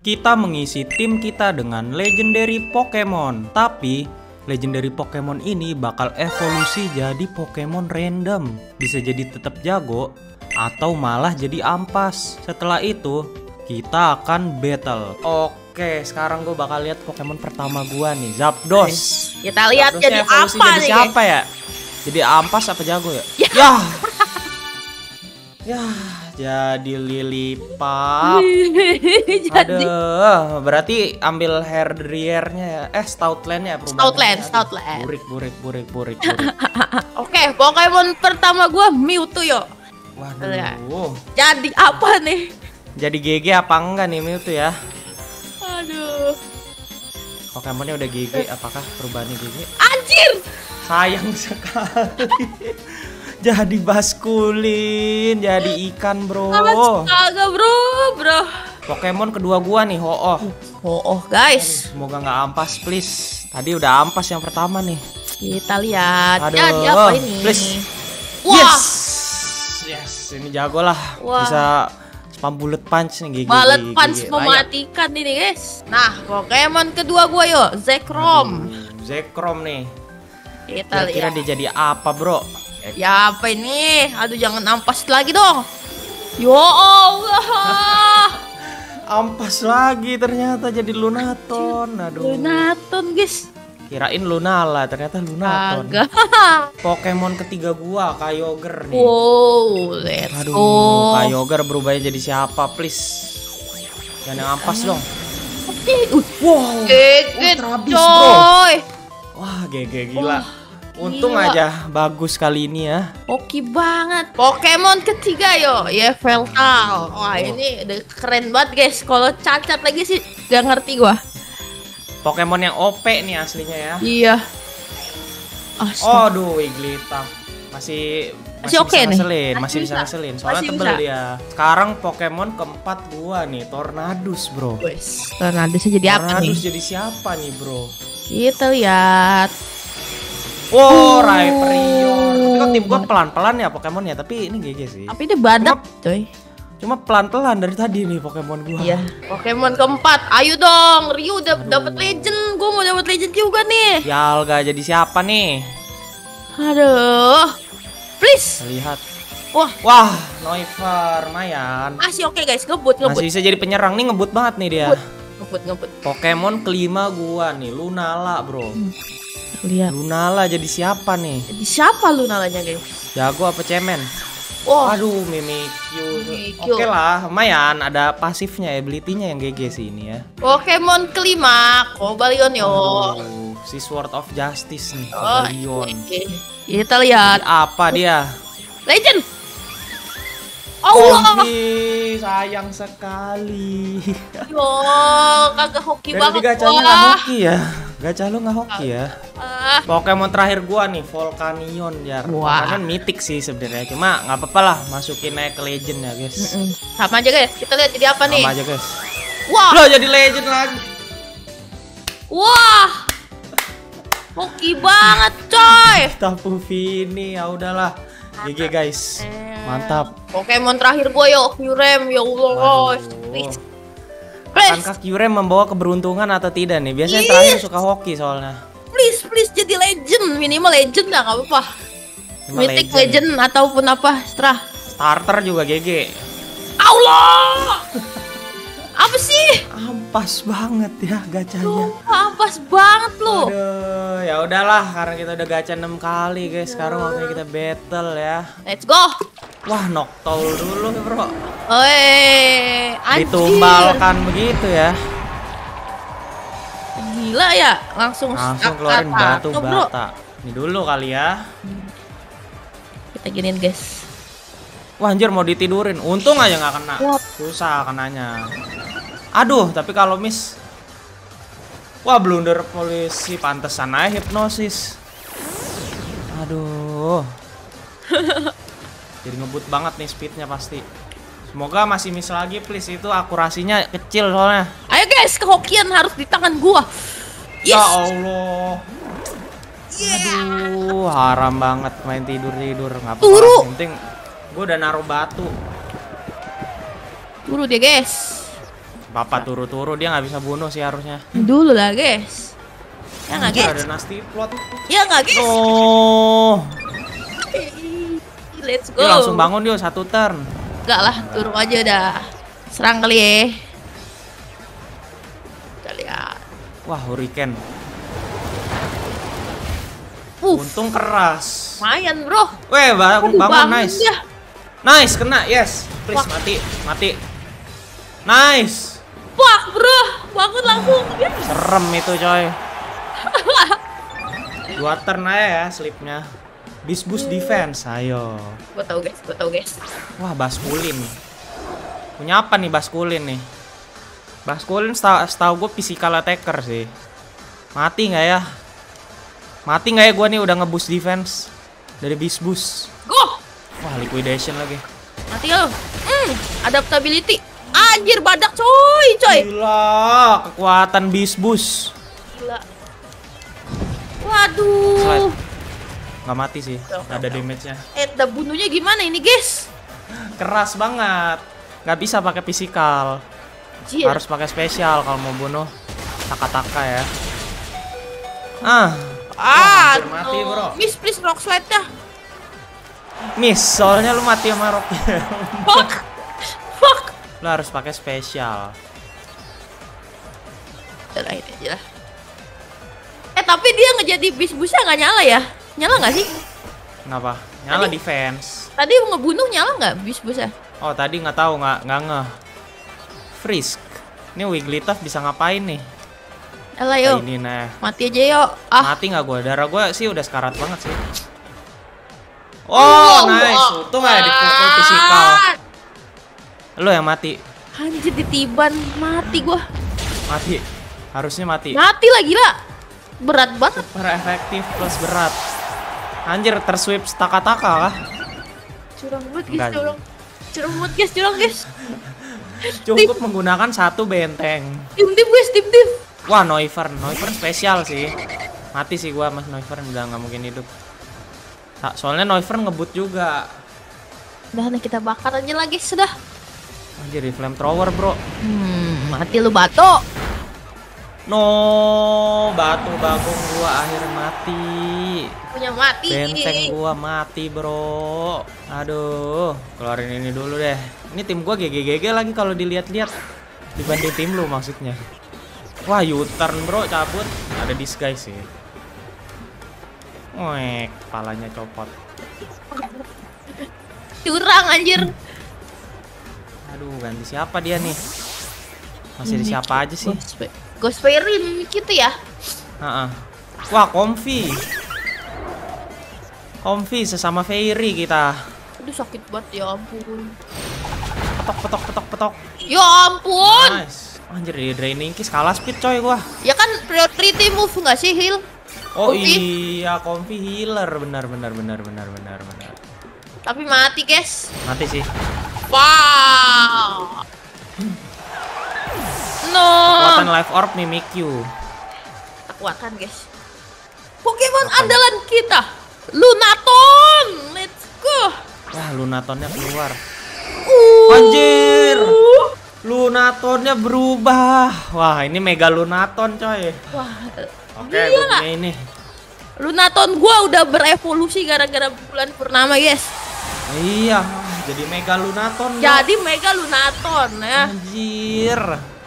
Kita mengisi tim kita dengan legendary Pokemon. Tapi legendary Pokemon ini bakal evolusi jadi Pokemon random. Bisa jadi tetap jago atau malah jadi ampas. Setelah itu kita akan battle. Oke, sekarang gue bakal lihat Pokemon pertama gua nih, Zapdos. Kita lihat jadi evolusi apa jadi nih, siapa ya? Jadi ampas apa jago ya? Ya. Ya, jadi Lillipup. Jadi Aduh, berarti ambil hair dryer-nya ya. Stoutland ya perubahannya. Stoutland. Burik. Oke, Pokemon pertama gua Mewtwo yo. Waduh. Jadi apa nih? Jadi GG apa enggak nih Mewtwo ya? Aduh. Pokemonnya udah GG, apakah perubahannya GG? Anjir. Sayang sekali. Jadi baskulin, jadi ikan bro. Astaga bro. Pokemon kedua gua nih, Oh guys. Semoga nggak ampas please. Tadi udah ampas yang pertama nih. Kita lihat. Aduh, Jadi apa ini? please. Wah. Yes, ini jago lah. Wah. Bisa spam bullet punch nih, Bullet punch gigi. mematikan ini guys. Nah, Pokemon kedua gua yo, Zekrom. Zekrom nih. Kita Kira-kira lihat. dia jadi apa bro? Ya apa ini? Aduh jangan ampas lagi dong. Ya Allah. Ampas lagi ternyata jadi Lunaton. Aduh. Lunaton guys. Kirain Lunala, ternyata Lunaton. Agak. Pokemon ketiga gua, Kyogre nih. Wow, let's Aduh, go. Kyogre berubahnya jadi siapa, please? Jangan yang ampas dong. Wow. Ultra Beast, bro. Coy. Wah, GG gila. Untung gila. aja bagus kali ini ya. Oke banget. Pokemon ketiga yo, Yveltal. Wah ini udah keren banget guys. Kalau cacat lagi sih gak ngerti gua. Pokemon yang OP nih aslinya ya. Iya. Aduh, Wigglytuff. Masih oke bisa nih. ngeselin, masih bisa ngeselin. Soalnya Masih tebel bisa. dia. Sekarang Pokemon keempat gua nih, Tornadus, bro. Wes. Tornadusnya jadi apa nih? Tornadus jadi siapa nih, bro? Kita lihat. Wow, Rhyperior. Tapi kok tim gua pelan-pelan ya Pokemonnya, tapi ini GG sih. Tapi dia badak, coy. Cuma pelan-pelan dari tadi nih Pokemon gua. Iya. Pokemon keempat. Ayo dong, Ryu udah dapat legend. Gua mau dapat legend juga nih. Yalga jadi siapa nih? Aduh. Please. Lihat. Wah, Noivern, lumayan. masih oke guys, ngebut. Masih bisa jadi penyerang nih, ngebut banget nih dia. Ngebut. Pokemon kelima gua nih, Lunala, bro. Lihat. Lunala jadi siapa nih? Jadi siapa lu nalanya guys? Jago apa cemen? Wah, Aduh, Mimikyu. Mimikyu. Oke lah, lumayan ada pasifnya, ability-nya yang GG sih ini ya. Pokemon kelima, Cobalion yo. Si Sword of Justice nih, Oh, Cobalion. kita lihat. Apa dia? Legend. Allah. Sayang sekali. Yo, kagak hoki Dari banget. gacanya nggak hoki ya? Gacha lu nggak hoki ya? Ah, Pokemon terakhir gua nih, Volcanion ya. Wah. Kan mythic sih sebenarnya, cuma nggak apa-apa lah, masukin aja ke legend ya guys. sama aja guys. Kita lihat jadi apa nih? Sama aja guys. Wah, Lo jadi legend lagi. wah. Hoki banget, coy. Tapu Vini, ya udahlah. GG guys. Mantap. Pokemon terakhir gue yo, Kyurem, ya Allah. Please. Akankah Kyurem membawa keberuntungan atau tidak nih? Biasanya terakhir suka hoki soalnya. Please jadi legend, minimal legend lah, nggak apa-apa. Minimal Mythic legend ataupun apa, setelah. Starter juga GG. Allah. Apa sih? Ampas banget ya gacanya. Ampas banget lu. Aduh, ya udahlah karena kita udah gacha 6 kali guys. Sekarang waktunya kita battle ya. Let's go. Wah, Noctowl dulu nih, bro. Oi, anjir. Ditumbalkan begitu ya. Gila ya, langsung Keluarin batu bro. bata. Ini dulu kali ya. Kita giniin guys. Wah, anjir mau ditidurin. Untung aja nggak kena. Wah. Susah kenanya. Aduh, tapi kalau miss. Wah, blunder polisi, pantesan aja hipnosis. Aduh. Jadi ngebut banget nih speednya pasti. Semoga masih miss lagi please, itu akurasinya kecil soalnya. Ayo guys, kehokian harus di tangan gua. Yes. Ya Allah. Aduh, haram banget main tidur-tidur. Nggak apa-apa. Turu. Yang penting gue udah naruh batu. Turu dia guys. Bapak turu-turu dia nggak bisa bunuh sih harusnya. Dulu lah guys. Ya nggak Anjir, guys? ada nasty plot. Ya nggak guys? Oh. Let's go. Yuk, langsung bangun yuk, 1 turn. Enggak lah, turun aja dah. Serang kali ya. Kita lihat. Wah, hurricane. Untung Untung keras. lumayan bro. Weh, bangun, nice. Ya. Nice, kena, yes. Please, Wah. mati. Nice. Wah bro, bangun langsung. Serem itu coy. 2 turn aja ya slipnya. Beast boost defense, ayo. Gue tau guys. Wah, Baskulin. Punya apa nih Baskulin nih? Baskulin setahu gue physical attacker sih. Mati nggak ya? Mati nggak ya gue nih udah nge-boost defense dari Beast boost. Go. Wah, liquidation lagi. Mati lo. Adaptability. Anjir badak coy. Gila, kekuatan Beast boost. Gila. Waduh. Slide. Nggak mati sih, nggak ada damage-nya. Dah bunuhnya gimana ini guys? Keras banget. Nggak bisa pakai physical. Anjir. Harus pakai spesial kalau mau bunuh. Taka-taka ya. Hampir mati, no. bro. Miss please rock slide dah. Miss, soalnya lu mati sama rock. Fuck. Lu harus pakai spesial. Udah lah, ini aja lah. Tapi dia ngejadi Beast Boost-nya nggak nyala ya? Nyala nggak sih? Kenapa? Nyala defense. Tadi ngebunuh nyala nggak Beast Boost-nya? Oh, tadi nggak tahu, nggak ngeh. Frisk. Ini Wigglytuff bisa ngapain nih? Yalah yuk. Ini nah. Mati aja yuk. Mati nggak gue? Darah gue sih udah sekarat banget sih. Oh, nice. Untung nggak dipukul physical. Lu yang mati. Anjir ditiban, mati gua. Mati. Harusnya mati. Mati lah gila. Berat banget. Super efektif plus berat. Anjir, tersweep taka-taka kah? Curang banget Enggak. guys, curang banget guys, curang guys. Cukup menggunakan 1 benteng. Tim guys, tim. Wah, Noivern spesial sih. Mati sih gua mas Noivern, udah nggak mungkin hidup. Soalnya Noivern ngebut juga. Udah nih kita bakar aja lagi sudah. Anjir, di flamethrower bro. Mati lu batu. No, batu bagong gua akhirnya mati. Punya mati. Benteng gua mati bro. Aduh, keluarin ini dulu deh. Ini tim gua GG lagi kalau dilihat-lihat. Dibanding tim lu maksudnya. Wah, U-turn bro, cabut. Ada disguise sih. Wek, kepalanya copot. Curang anjir. Aduh, ganti siapa dia nih? Masih ada siapa aja sih? Ghost Fairy gitu ya. Wah, Comfy sesama Fairy kita. Aduh sakit banget ya ampun. Petok. Ya ampun. Nice. Anjir, di draining kiss kalah speed coy gua. Ya kan priority move nggak sih heal? Oh Comfy. iya, Comfy healer, benar. Tapi mati guys. Mati sih. Wow. No. Kekuatan Life Orb Mimikyu. Kekuatan guys. Pokemon andalan kita, Lunaton. Let's go. Wah, Lunatonnya keluar. Anjir. Lunatonnya berubah. Wah, ini Mega Lunaton coy. Wah. Oke, gue punya ini. Lunaton gua udah berevolusi gara-gara bulan purnama guys. Iya, jadi Mega Lunaton. Jadi Mega Lunaton ya. Anjir.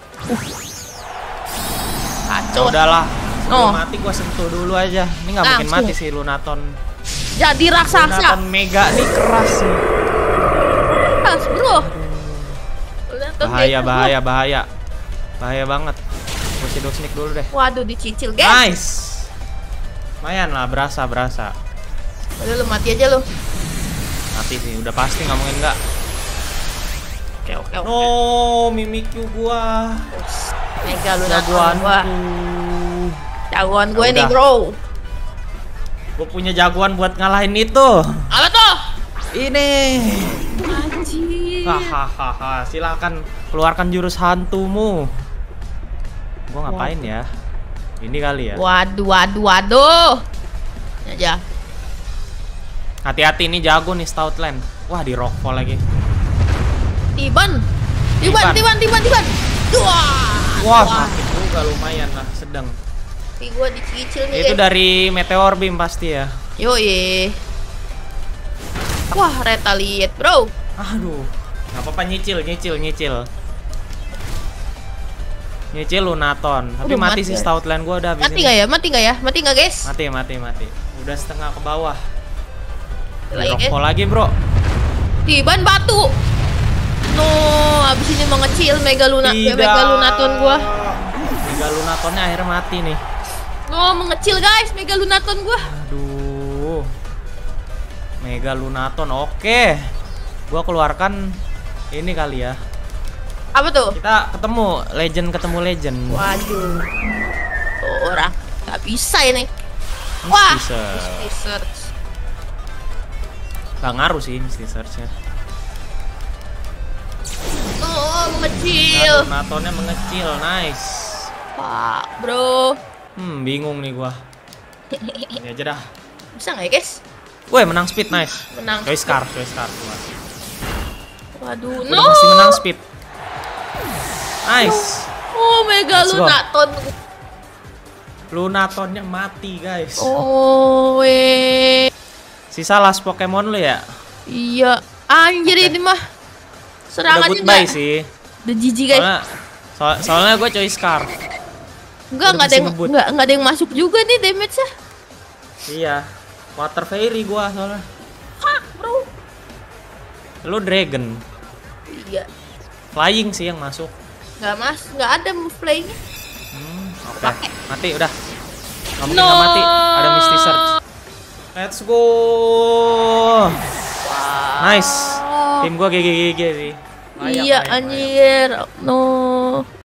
Kacau. Udahlah. Oh. Mati gua sentuh dulu aja. Ini nggak mungkin Langsung. mati sih Lunaton. Jadi raksasa. Lunaton Mega nih keras sih. Keras bro. Lunaton Bahaya, Mega, bahaya. Bahaya banget. Gue shadow sneak dulu deh. Waduh dicicil guys. Nice. Lumayan lah, berasa. Udah lu mati aja lu. Mati sih, udah pasti nggak mungkin nggak. Oke. No, Mimikyu gua. Mega Lunaton Jagoanku. gua. Jagoan gue Nah, nih udah. bro. Gue punya jagoan buat ngalahin itu. Apa tuh? Ini. Anjir. Hahaha, silakan keluarkan jurus hantumu. Gua ngapain ya? Ini kali ya. Waduh. Aja. Hati-hati, ini jago nih Stoutland. Wah, di rockfall lagi. Tiban. Wah, sakit juga lumayan lah, sedang. Tapi gua dicicil nih. Itu dari meteor beam pasti ya. Yoi. Wah, retaliate, bro. Aduh. Gak apa-apa, nyicil. Nyicil Lunaton. Tapi Udah mati mati sih ya? Stoutland gua udah habis Mati ini. nggak ya? Mati nggak, guys? Mati. Udah setengah ke bawah. Lagi, guys. Rokok lagi, bro. Di ban batu. No, abis ini mengecil Tidak. Megalunaton gua. Megalunatonnya akhirnya mati nih. No, mengecil guys, Megalunaton gua. Aduh. Megalunaton, oke. Gua keluarkan ini kali ya. Apa tuh? Kita ketemu legend. Waduh. Tuh, orang nggak bisa ini. Wah, Bisa. research. Gak ngaruh sih Misty Search-nya. Oh, mengecil. Megalunatonnya mengecil, nice. Pak, bro. Bingung nih gua. Ini aja dah. Bisa nggak ya, guys? Woi, menang speed, nice. Menang. Choice card. Waduh, Udah no. mesti menang speed. Nice. Oh, Megalunaton. Lunatonnya mati, guys. Oh, Sisa last Pokemon lu ya? iya. Anjir, ini mah Udah serangannya goodbye nggak. sih. Udah GG, guys. Soalnya gue choice card. Enggak udah ada yang bisa ngebut. enggak ada yang masuk juga nih damage-nya. Iya. Water Fairy gua soalnya. Hah, bro. Lu Dragon. Iya. Flying sih yang masuk. Enggak ada move play-nya. Oke. Mati udah. Nggak mungkin No. nggak mati. Ada Misty Search. Let's go. Nice. Tim gua GG sih. Layak, Iya, layak. anjir. No.